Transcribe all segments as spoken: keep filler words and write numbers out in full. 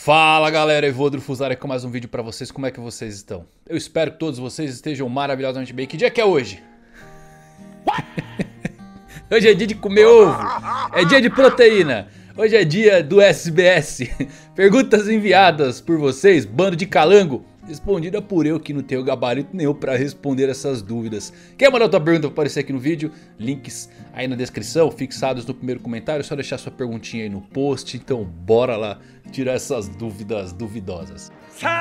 Fala galera, Evandro Fusari com mais um vídeo pra vocês. Como é que vocês estão? Eu espero que todos vocês estejam maravilhosamente bem. Que dia que é hoje? Hoje é dia de comer ovo. É dia de proteína. Hoje é dia do S B S. Perguntas enviadas por vocês, bando de calango. Respondida por eu, que não tenho gabarito nenhum pra responder essas dúvidas. Quer mandar tua pergunta pra aparecer aqui no vídeo? Links aí na descrição, fixados no primeiro comentário. É só deixar sua perguntinha aí no post. Então bora lá tirar essas dúvidas duvidosas.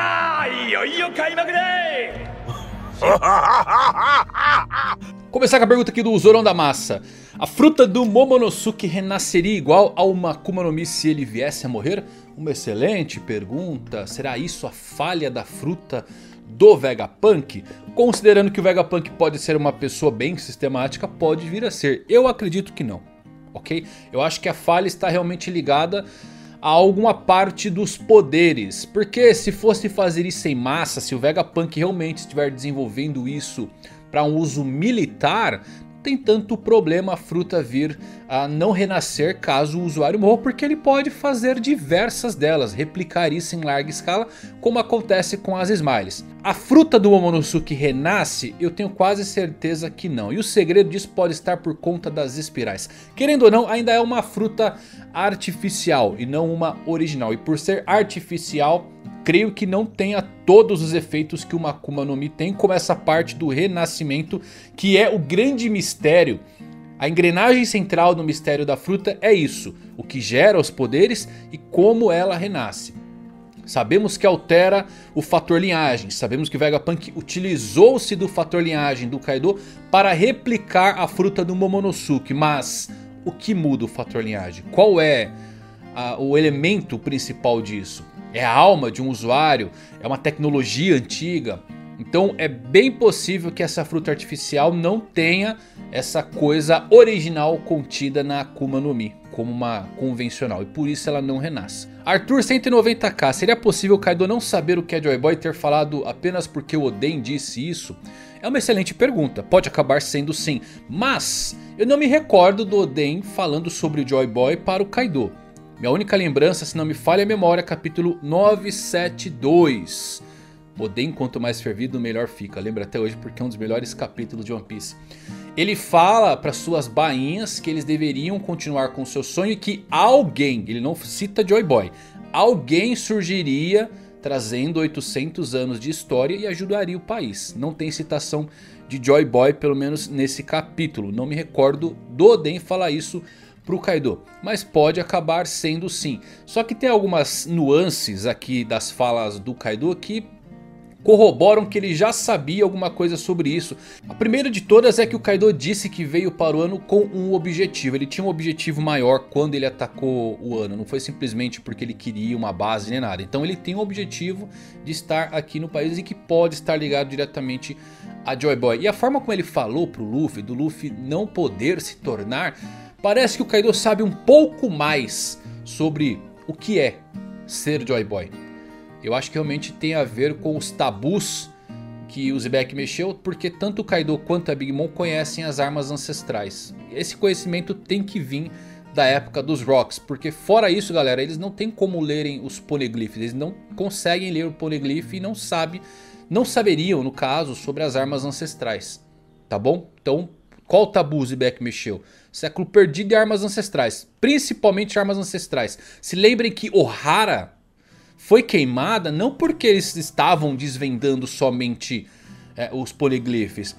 Começar com a pergunta aqui do Zorão da Massa. A fruta do Momonosuke renasceria igual a uma Akuma no Mi se ele viesse a morrer? Uma excelente pergunta. Será isso a falha da fruta do Vegapunk? Considerando que o Vegapunk pode ser uma pessoa bem sistemática, pode vir a ser. Eu acredito que não, ok? Eu acho que a falha está realmente ligada a alguma parte dos poderes. Porque se fosse fazer isso em massa, se o Vegapunk realmente estiver desenvolvendo isso para um uso militar, não tem tanto problema a fruta vir a não renascer caso o usuário morra, porque ele pode fazer diversas delas, replicar isso em larga escala, como acontece com as Smiles. A fruta do Momonosuke renasce? Eu tenho quase certeza que não. E o segredo disso pode estar por conta das espirais. Querendo ou não, ainda é uma fruta artificial e não uma original. E por ser artificial, creio que não tenha todos os efeitos que uma Akuma no Mi tem, como essa parte do renascimento, que é o grande mistério. A engrenagem central do mistério da fruta é isso: o que gera os poderes e como ela renasce. Sabemos que altera o fator linhagem, sabemos que o Vegapunk utilizou-se do fator linhagem do Kaido para replicar a fruta do Momonosuke. Mas o que muda o fator linhagem? Qual é a, o elemento principal disso? É a alma de um usuário? É uma tecnologia antiga? Então é bem possível que essa fruta artificial não tenha essa coisa original contida na Akuma no Mi, como uma convencional, e por isso ela não renasce. Arthur cento e noventa k, seria possível o Kaido não saber o que é Joy Boy e ter falado apenas porque o Oden disse isso? É uma excelente pergunta, pode acabar sendo sim, mas eu não me recordo do Oden falando sobre o Joy Boy para o Kaido. Minha única lembrança, se não me falha a memória, capítulo novecentos e setenta e dois. Oden, quanto mais fervido, melhor fica. Lembra até hoje porque é um dos melhores capítulos de One Piece. Ele fala para suas bainhas que eles deveriam continuar com o seu sonho e que alguém, ele não cita Joy Boy, alguém surgiria trazendo oitocentos anos de história e ajudaria o país. Não tem citação de Joy Boy, pelo menos nesse capítulo. Não me recordo do Oden falar isso pro Kaido, mas pode acabar sendo sim. Só que tem algumas nuances aqui das falas do Kaido que corroboram que ele já sabia alguma coisa sobre isso. A primeira de todas é que o Kaido disse que veio para o Wano com um objetivo. Ele tinha um objetivo maior quando ele atacou o Wano. Não foi simplesmente porque ele queria uma base nem nada. Então ele tem um objetivo de estar aqui no país e que pode estar ligado diretamente a Joy Boy. E a forma como ele falou pro Luffy, do Luffy não poder se tornar, parece que o Kaido sabe um pouco mais sobre o que é ser Joy Boy. Eu acho que realmente tem a ver com os tabus que o Zebek mexeu, porque tanto o Kaido quanto a Big Mom conhecem as armas ancestrais. Esse conhecimento tem que vir da época dos Rocks, porque fora isso, galera, eles não tem como lerem os poneglyphs. Eles não conseguem ler o poneglyph e não sabem, não saberiam, no caso, sobre as armas ancestrais. Tá bom? Então, qual tabu o Zebek mexeu? Século perdido e armas ancestrais, principalmente armas ancestrais. Se lembrem que Ohara foi queimada não porque eles estavam desvendando somente é, os poneglyphs.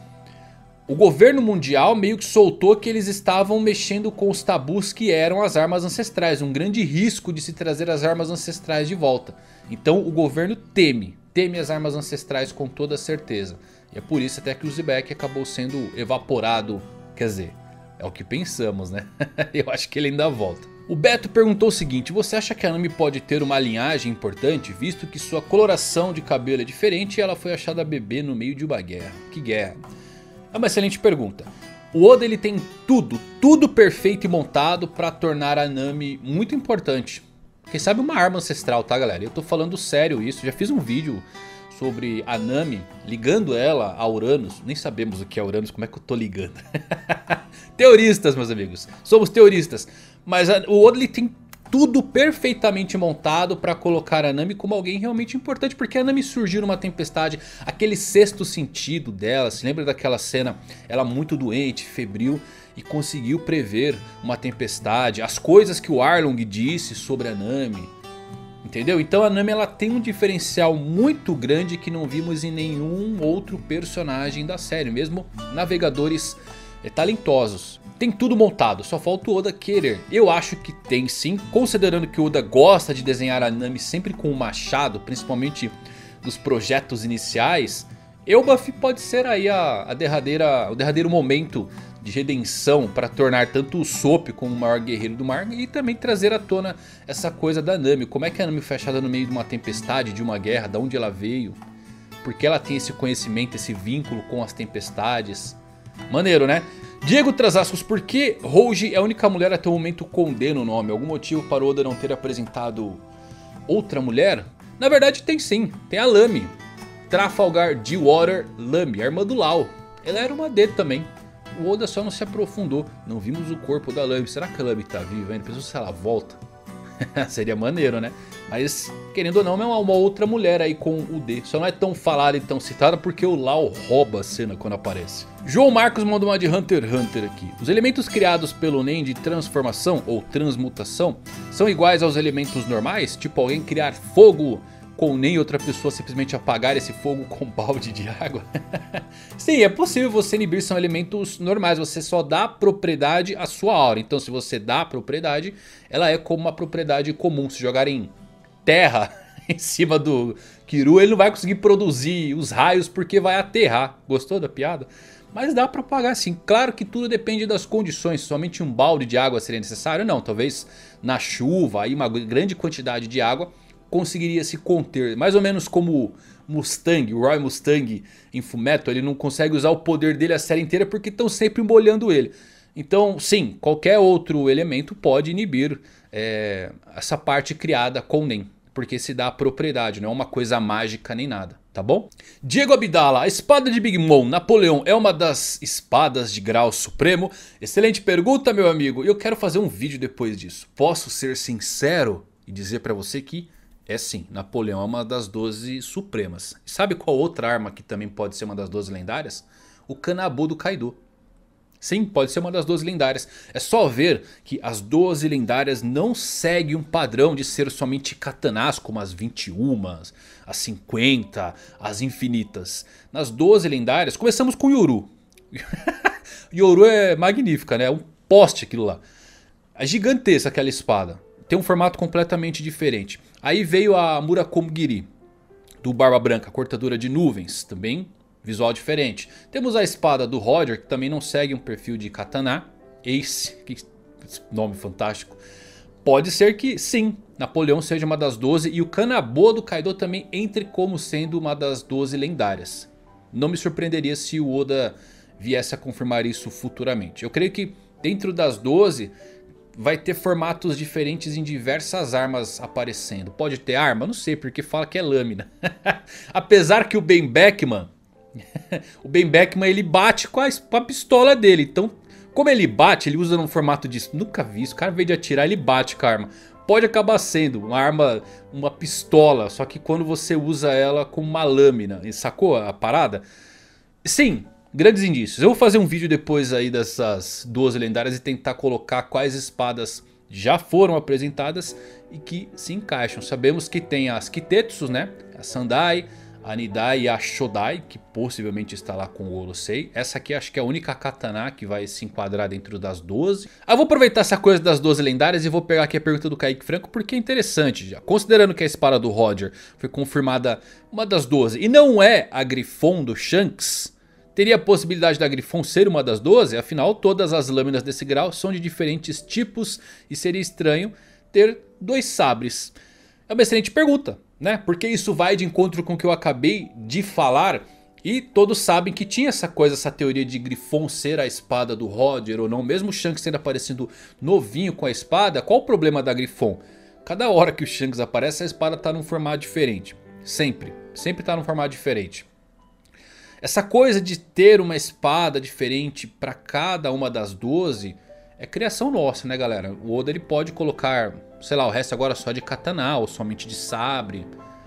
O governo mundial meio que soltou que eles estavam mexendo com os tabus que eram as armas ancestrais. Um grande risco de se trazer as armas ancestrais de volta. Então o governo teme, teme as armas ancestrais com toda certeza. E é por isso até que o Zebek acabou sendo evaporado, quer dizer, é o que pensamos, né? Eu acho que ele ainda volta. O Beto perguntou o seguinte: você acha que a Nami pode ter uma linhagem importante, visto que sua coloração de cabelo é diferente e ela foi achada bebê no meio de uma guerra? Que guerra? É uma excelente pergunta. O Oda ele tem tudo, tudo perfeito e montado para tornar a Nami muito importante. Quem sabe uma arma ancestral, tá galera? Eu tô falando sério isso, já fiz um vídeo sobre a Nami, ligando ela a Uranus. Nem sabemos o que é Uranus, como é que eu tô ligando? Teoristas, meus amigos, somos teoristas. Mas a, o Oda ele tem tudo perfeitamente montado para colocar a Nami como alguém realmente importante. Porque a Nami surgiu numa tempestade, aquele sexto sentido dela. Se lembra daquela cena, ela muito doente, febril, e conseguiu prever uma tempestade. As coisas que o Arlong disse sobre a Nami. Entendeu? Então a Nami ela tem um diferencial muito grande que não vimos em nenhum outro personagem da série. Mesmo navegadores é, talentosos. Tem tudo montado, só falta o Oda querer. Eu acho que tem sim, considerando que o Oda gosta de desenhar a Nami sempre com o machado, principalmente dos projetos iniciais. Elbaf pode ser aí a, a derradeira, o derradeiro momento de redenção para tornar tanto o Usopp como o maior guerreiro do mar. E também trazer à tona essa coisa da Nami. Como é que a Nami foi achada no meio de uma tempestade, de uma guerra, de onde ela veio. Porque ela tem esse conhecimento, esse vínculo com as tempestades. Maneiro, né? Diego Trasascos, por que Rouge é a única mulher até o momento com D no nome? Algum motivo para o Oda não ter apresentado outra mulher? Na verdade tem sim, tem a Lamy. Trafalgar Deepwater Lamy, a irmã do Lau. Ela era uma D também. O Oda só não se aprofundou. Não vimos o corpo da Lamy. Será que a Lamy tá viva ainda? Pensou se ela volta? Seria maneiro, né? Mas querendo ou não, é uma, uma outra mulher aí com o D. Só não é tão falada e tão citada porque o Lau rouba a cena quando aparece. João Marcos mandou uma de Hunter x Hunter aqui. Os elementos criados pelo Nen de transformação ou transmutação são iguais aos elementos normais? Tipo alguém criar fogo com Nen e outra pessoa simplesmente apagar esse fogo com um balde de água? Sim, é possível você inibir, são elementos normais. Você só dá propriedade à sua aura. Então se você dá propriedade, ela é como uma propriedade comum. Se jogar em terra em cima do Kiru, ele não vai conseguir produzir os raios porque vai aterrar. Gostou da piada? Mas dá pra apagar sim. Claro que tudo depende das condições. Somente um balde de água seria necessário? Não, talvez na chuva, aí uma grande quantidade de água conseguiria se conter. Mais ou menos como Mustang, o Roy Mustang em Fullmetal. Ele não consegue usar o poder dele a série inteira porque estão sempre molhando ele. Então sim, qualquer outro elemento pode inibir é, essa parte criada com Nen. Porque se dá a propriedade, não é uma coisa mágica nem nada, tá bom? Diego Abdala, a espada de Big Mom, Napoleão, é uma das espadas de grau supremo? Excelente pergunta, meu amigo. E eu quero fazer um vídeo depois disso. Posso ser sincero e dizer pra você que é sim, Napoleão é uma das doze supremas. E sabe qual outra arma que também pode ser uma das doze lendárias? O Kanabo do Kaido. Sim, pode ser uma das doze lendárias. É só ver que as doze lendárias não seguem um padrão de ser somente katanás como as vinte e uma, as cinquenta, as infinitas. Nas doze lendárias, começamos com Yoru. Yoru é magnífica, né? É um poste aquilo lá. É gigantesca aquela espada. Tem um formato completamente diferente. Aí veio a Murakomgiri, do Barba Branca, cortadora de nuvens, também visual diferente. Temos a espada do Roger, que também não segue um perfil de katana. Ace, que nome fantástico. Pode ser que sim, Napoleão seja uma das doze e o Kanabo do Kaido também entre como sendo uma das doze lendárias. Não me surpreenderia se o Oda viesse a confirmar isso futuramente. Eu creio que dentro das doze vai ter formatos diferentes em diversas armas aparecendo. Pode ter arma? Não sei, porque fala que é lâmina. Apesar que o Ben Beckman... o Ben Beckman ele bate com a, com a pistola dele. Então, como ele bate, ele usa num formato de... Nunca vi isso. O cara, ao invés de atirar, ele bate com a arma. Pode acabar sendo uma arma, uma pistola. Só que quando você usa ela com uma lâmina. Sacou a parada? Sim, grandes indícios. Eu vou fazer um vídeo depois aí dessas doze lendárias e tentar colocar quais espadas já foram apresentadas e que se encaixam. Sabemos que tem as Kitetsu, né? A Sandai, a Nidai e a Shodai, que possivelmente está lá com o Orosei. Essa aqui acho que é a única katana que vai se enquadrar dentro das doze. Ah, eu vou aproveitar essa coisa das doze lendárias e vou pegar aqui a pergunta do Kaique Franco, porque é interessante já. Considerando que a espada do Roger foi confirmada uma das doze e não é a Griffon do Shanks, teria a possibilidade da Griffon ser uma das doze? Afinal, todas as lâminas desse grau são de diferentes tipos e seria estranho ter dois sabres. É uma excelente pergunta, né? Porque isso vai de encontro com o que eu acabei de falar. E todos sabem que tinha essa coisa, essa teoria de Griffon ser a espada do Roger ou não. Mesmo o Shanks sendo aparecendo novinho com a espada, qual o problema da Griffon? Cada hora que o Shanks aparece, a espada está num formato diferente. Sempre, sempre está num formato diferente. Essa coisa de ter uma espada diferente para cada uma das doze é criação nossa, né galera? O Oda ele pode colocar, sei lá, o resto agora só de katana ou somente de sabre,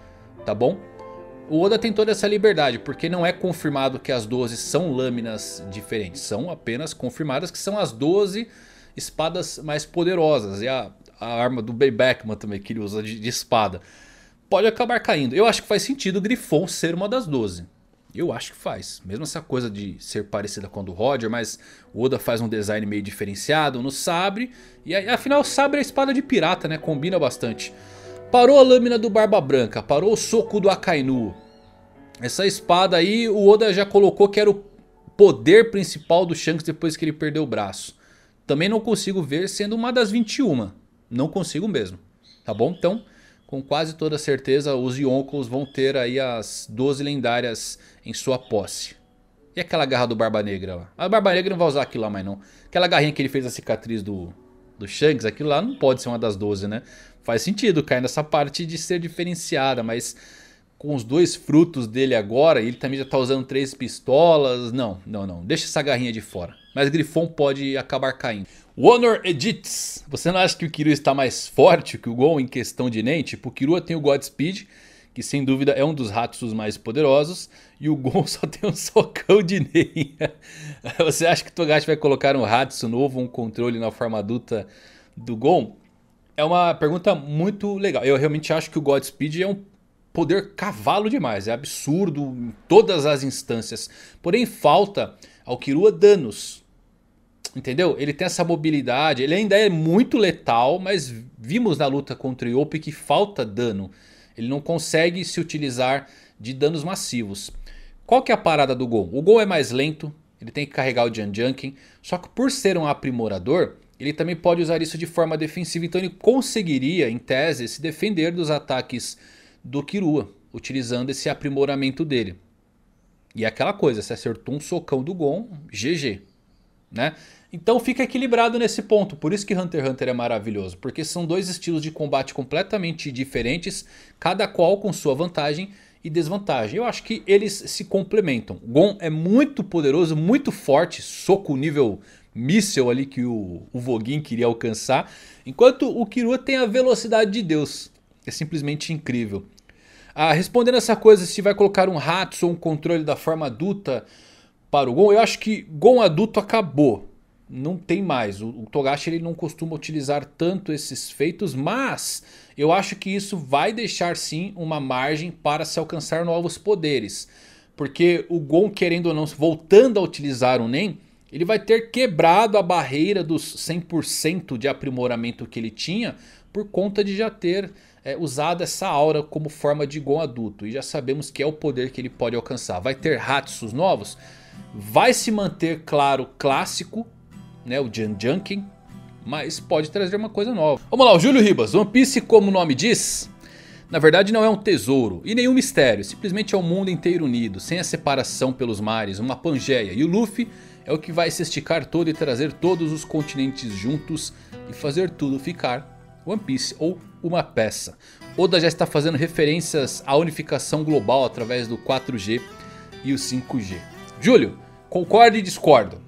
tá bom? O Oda tem toda essa liberdade, porque não é confirmado que as doze são lâminas diferentes. São apenas confirmadas que são as doze espadas mais poderosas. E a, a arma do Baybackman também, que ele usa de, de espada, pode acabar caindo. Eu acho que faz sentido o Griffon ser uma das doze. Eu acho que faz. Mesmo essa coisa de ser parecida com a do Roger, mas o Oda faz um design meio diferenciado no sabre. E afinal o sabre é espada de pirata, né? Combina bastante. Parou a lâmina do Barba Branca, parou o soco do Akainu. Essa espada aí o Oda já colocou que era o poder principal do Shanks depois que ele perdeu o braço. Também não consigo ver sendo uma das vinte e uma. Não consigo mesmo. Tá bom? Então, com quase toda certeza os Yonkous vão ter aí as doze lendárias em sua posse. E aquela garra do Barba Negra lá? A Barba Negra não vai usar aquilo lá mais não. Aquela garrinha que ele fez a cicatriz do, do Shanks, aquilo lá não pode ser uma das doze, né? Faz sentido cair nessa parte de ser diferenciada, mas com os dois frutos dele agora, ele também já tá usando três pistolas. Não, não, não. Deixa essa garrinha de fora. Mas Griffon pode acabar caindo. Honor Edits. Você não acha que o Kirua está mais forte que o Gon em questão de Nen? Tipo, o Kirua tem o Godspeed, que sem dúvida é um dos Hatsus mais poderosos. E o Gon só tem um socão de Nen. Você acha que o Togashi vai colocar um Hatsu novo, um controle na forma adulta do Gon? É uma pergunta muito legal. Eu realmente acho que o Godspeed é um poder cavalo demais. É absurdo em todas as instâncias. Porém falta ao Kirua danos. Entendeu? Ele tem essa mobilidade. Ele ainda é muito letal. Mas vimos na luta contra o Yope que falta dano. Ele não consegue se utilizar de danos massivos. Qual que é a parada do Gon? O Gon é mais lento. Ele tem que carregar o Janjanken. Só que por ser um aprimorador, ele também pode usar isso de forma defensiva. Então ele conseguiria, em tese, se defender dos ataques do Kirua, utilizando esse aprimoramento dele. E é aquela coisa, se acertou um socão do Gon, G G. Né? Então fica equilibrado nesse ponto. Por isso que Hunter x Hunter é maravilhoso. Porque são dois estilos de combate completamente diferentes. Cada qual com sua vantagem e desvantagem. Eu acho que eles se complementam. Gon é muito poderoso, muito forte. Soco nível míssel ali que o, o Voguin queria alcançar. Enquanto o Kirua tem a velocidade de Deus. É simplesmente incrível. Ah, respondendo essa coisa, se vai colocar um Hatsu ou um controle da forma adulta para o Gon. Eu acho que Gon adulto acabou. Não tem mais. O, o Togashi ele não costuma utilizar tanto esses feitos. Mas eu acho que isso vai deixar sim uma margem para se alcançar novos poderes. Porque o Gon, querendo ou não, voltando a utilizar o Nen, ele vai ter quebrado a barreira dos cem por cento de aprimoramento que ele tinha. Por conta de já ter é, usado essa aura como forma de Gon adulto. E já sabemos que é o poder que ele pode alcançar. Vai ter Hatsus novos. Vai se manter, claro, clássico, né, o Janjanken, mas pode trazer uma coisa nova. Vamos lá, o Júlio Ribas. One Piece, como o nome diz, na verdade não é um tesouro e nenhum mistério. Simplesmente é o mundo inteiro unido, sem a separação pelos mares, uma Pangeia. E o Luffy é o que vai se esticar todo e trazer todos os continentes juntos e fazer tudo ficar One Piece ou uma peça. Oda já está fazendo referências à unificação global através do quatro G e o cinco G. Júlio, concordo e discordo.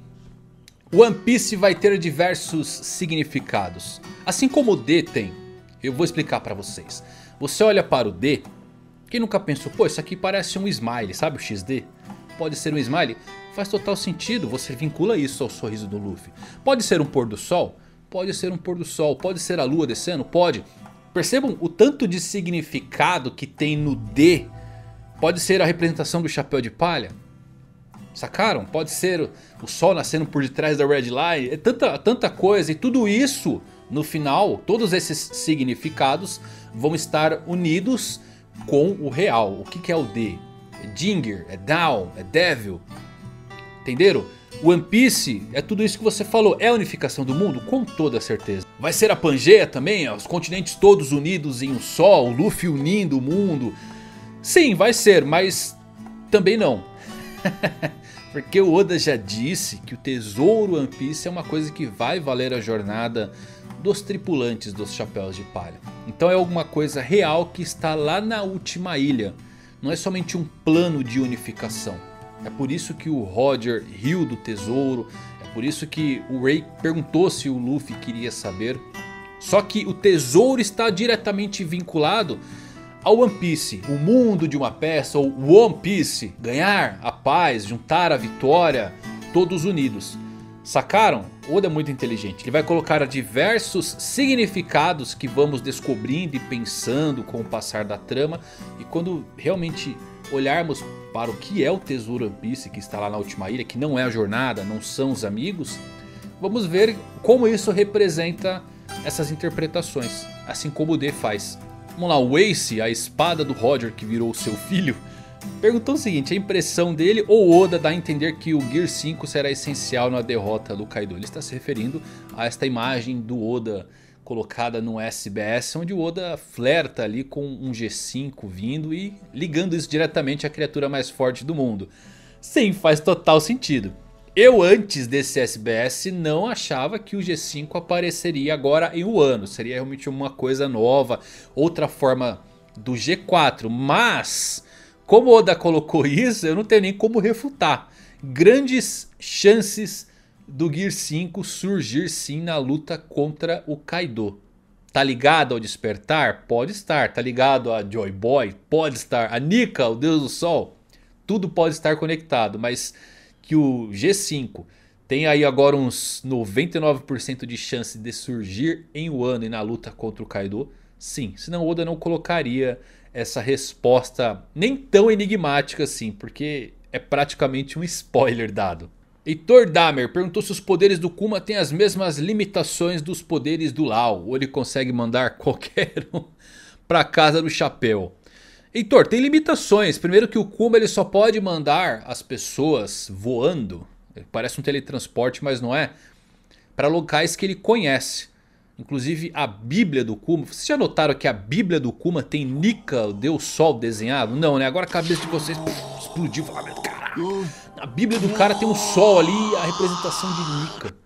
One Piece vai ter diversos significados. Assim como o D tem. Eu vou explicar pra vocês. Você olha para o D. Quem nunca pensou, pô, isso aqui parece um smile, sabe o X D? Pode ser um smile? Faz total sentido, você vincula isso ao sorriso do Luffy. Pode ser um pôr do sol? Pode ser um pôr do sol. Pode ser a lua descendo? Pode. Percebam o tanto de significado que tem no D. Pode ser a representação do chapéu de palha. Sacaram? Pode ser o sol nascendo por detrás da Red Line. É tanta, tanta coisa. E tudo isso, no final, todos esses significados vão estar unidos com o real. O que, que é o D? É Jinger, é Down, é Devil. Entenderam? One Piece é tudo isso que você falou. É a unificação do mundo? Com toda certeza. Vai ser a Pangeia também? Os continentes todos unidos em um só? O Luffy unindo o mundo? Sim, vai ser, mas também não. Porque o Oda já disse que o tesouro One Piece é uma coisa que vai valer a jornada dos tripulantes dos chapéus de palha. Então é alguma coisa real que está lá na última ilha. Não é somente um plano de unificação. É por isso que o Roger riu do tesouro. É Por isso que o Ray perguntou se o Luffy queria saber. Só que o tesouro está diretamente vinculado ao One Piece. O mundo de uma peça, ou One Piece. Ganhar a paz, juntar a vitória, todos unidos. Sacaram? Oda é muito inteligente. Ele vai colocar diversos significados que vamos descobrindo e pensando com o passar da trama. E quando realmente olharmos para o que é o tesouro One Piece que está lá na última ilha, que não é a jornada, não são os amigos, vamos ver como isso representa essas interpretações, assim como o D faz. Vamos lá, o Ace, a espada do Roger que virou seu filho, perguntou o seguinte: a impressão dele ou Oda dá a entender que o Gear cinco será essencial na derrota do Kaido. Ele está se referindo a esta imagem do Oda colocada no S B S, onde o Oda flerta ali com um G cinco vindo e ligando isso diretamente à criatura mais forte do mundo. Sim, faz total sentido. Eu antes desse S B S não achava que o G cinco apareceria agora em Wano. Seria realmente uma coisa nova, outra forma do G quatro. Mas como o Oda colocou isso, eu não tenho nem como refutar. Grandes chances do Gear cinco surgir sim na luta contra o Kaido. Tá ligado ao despertar? Pode estar. Tá ligado a Joy Boy? Pode estar. A Nika, o Deus do Sol? Tudo pode estar conectado, mas que o G cinco tem aí agora uns noventa e nove por cento de chance de surgir em Wano e na luta contra o Kaido? Sim, senão Oda não colocaria essa resposta nem tão enigmática assim, porque é praticamente um spoiler dado. Heitor Damer perguntou se os poderes do Kuma têm as mesmas limitações dos poderes do Lau, ou ele consegue mandar qualquer um pra casa do chapéu. Heitor, tem limitações. Primeiro que o Kuma ele só pode mandar as pessoas voando, parece um teletransporte mas não é, para locais que ele conhece. Inclusive a Bíblia do Kuma, vocês já notaram que a Bíblia do Kuma tem Nika, o Deus Sol desenhado? Não, né? Agora a cabeça de vocês puf, explodiu. Falaram, caraca, na Bíblia do cara tem um sol ali, a representação de Nika.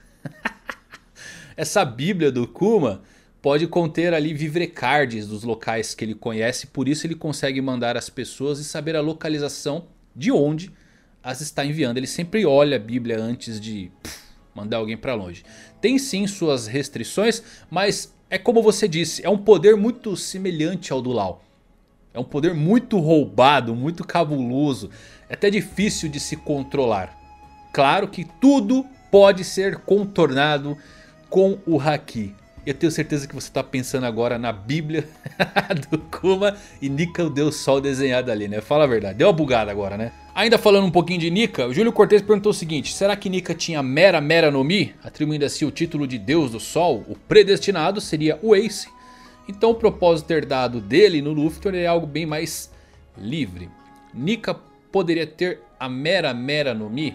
Essa Bíblia do Kuma pode conter ali vivrecards dos locais que ele conhece. Por isso ele consegue mandar as pessoas e saber a localização de onde as está enviando. Ele sempre olha a Bíblia antes de puf, mandar alguém pra longe. Tem sim suas restrições, mas é como você disse, é um poder muito semelhante ao do Lau. É um poder muito roubado, muito cabuloso, é até difícil de se controlar. Claro que tudo pode ser contornado com o Haki. Eu tenho certeza que você está pensando agora na Bíblia do Kuma e Nika, o Deus Sol desenhado ali, né? Fala a verdade, deu uma bugada agora, né? Ainda falando um pouquinho de Nika, o Júlio Cortez perguntou o seguinte: será que Nika tinha Mera Mera no Mi? Atribuindo assim o título de Deus do Sol. O predestinado seria o Ace. Então o propósito herdado dele no Luffy é algo bem mais livre. Nika poderia ter a Mera Mera no Mi?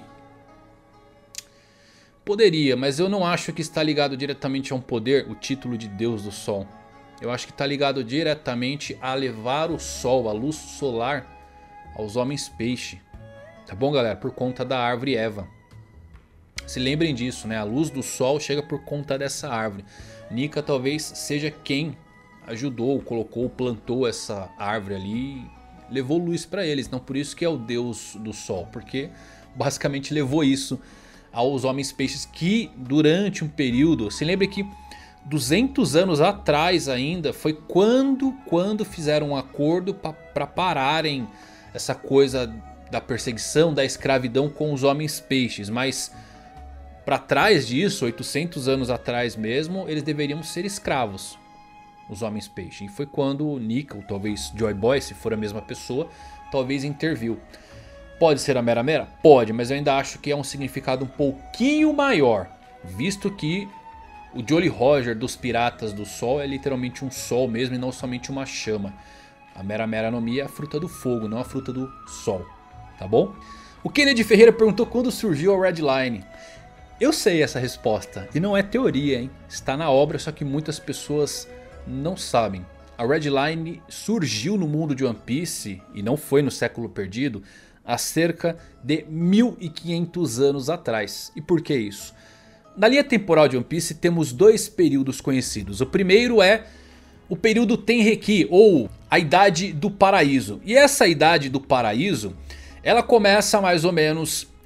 Poderia, mas eu não acho que está ligado diretamente a um poder, o título de Deus do Sol. Eu acho que está ligado diretamente a levar o Sol, a luz solar, aos homens peixe. Tá bom, galera? Por conta da árvore Eva. Se lembrem disso, né? A luz do Sol chega por conta dessa árvore. Nika talvez seja quem ajudou, colocou, plantou essa árvore ali e levou luz para eles. Não por isso que é o Deus do Sol, porque basicamente levou isso aos homens peixes que durante um período, se lembre que duzentos anos atrás ainda foi quando, quando fizeram um acordo para pararem essa coisa da perseguição, da escravidão com os homens peixes. Mas para trás disso, oitocentos anos atrás mesmo, eles deveriam ser escravos, os homens peixes. E foi quando Nika, ou talvez Joy Boy, se for a mesma pessoa, talvez interviu. Pode ser a Mera Mera? Pode, mas eu ainda acho que é um significado um pouquinho maior, visto que o Jolly Roger dos Piratas do Sol é literalmente um sol mesmo e não somente uma chama. A Mera Mera no Mi é a fruta do fogo, não a fruta do sol, tá bom? O Kennedy Ferreira perguntou quando surgiu a Red Line. Eu sei essa resposta e não é teoria, hein? Está na obra, só que muitas pessoas não sabem. A Red Line surgiu no mundo de One Piece, e não foi no século perdido, há cerca de mil e quinhentos anos atrás. E por que isso? Na linha temporal de One Piece temos dois períodos conhecidos. O primeiro é o período Tenreki, ou a Idade do Paraíso. E essa Idade do Paraíso, ela começa mais ou menos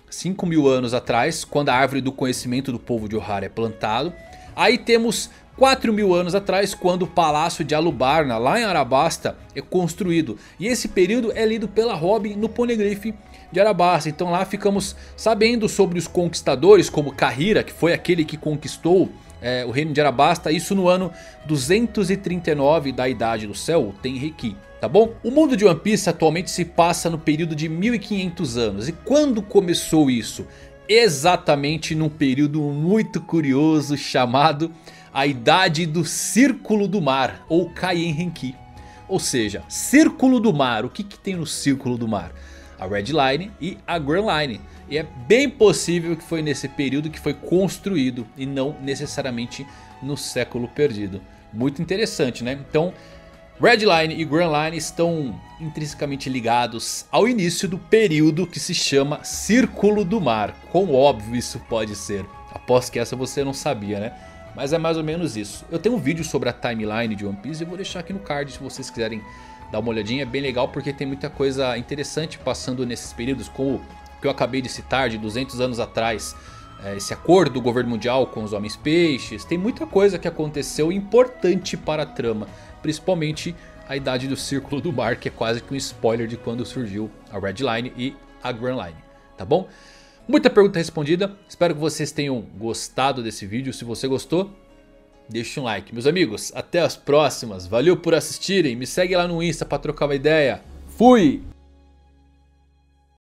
cinco mil anos atrás, quando a árvore do conhecimento do povo de Ohara é plantado. Aí temos quatro mil anos atrás, quando o palácio de Alubarna, lá em Arabasta, é construído. E esse período é lido pela Robin no Poneglyph de Arabasta. Então lá ficamos sabendo sobre os conquistadores, como Kahira, que foi aquele que conquistou é, o reino de Arabasta. Isso no ano duzentos e trinta e nove da Idade do Céu, o Tenriki. Tá bom? O mundo de One Piece atualmente se passa no período de mil e quinhentos anos. E quando começou isso? Exatamente num período muito curioso chamado a Idade do Círculo do Mar, ou Kaienrenki. Ou seja, Círculo do Mar. O que, que tem no Círculo do Mar? A Red Line e a Grand Line. E é bem possível que foi nesse período que foi construído e não necessariamente no século perdido. Muito interessante, né? Então, Red Line e Grand Line estão intrinsecamente ligados ao início do período que se chama Círculo do Mar. Quão óbvio isso pode ser. Aposto que essa você não sabia, né? Mas é mais ou menos isso. Eu tenho um vídeo sobre a timeline de One Piece e eu vou deixar aqui no card se vocês quiserem dar uma olhadinha. É bem legal porque tem muita coisa interessante passando nesses períodos, como o que eu acabei de citar de duzentos anos atrás. Esse acordo do governo mundial com os homens peixes. Tem muita coisa que aconteceu importante para a trama. Principalmente a Idade do Círculo do Mar, que é quase que um spoiler de quando surgiu a Red Line e a Grand Line. Tá bom? Muita pergunta respondida. Espero que vocês tenham gostado desse vídeo. Se você gostou, deixa um like. Meus amigos, até as próximas. Valeu por assistirem. Me segue lá no Insta para trocar uma ideia. Fui!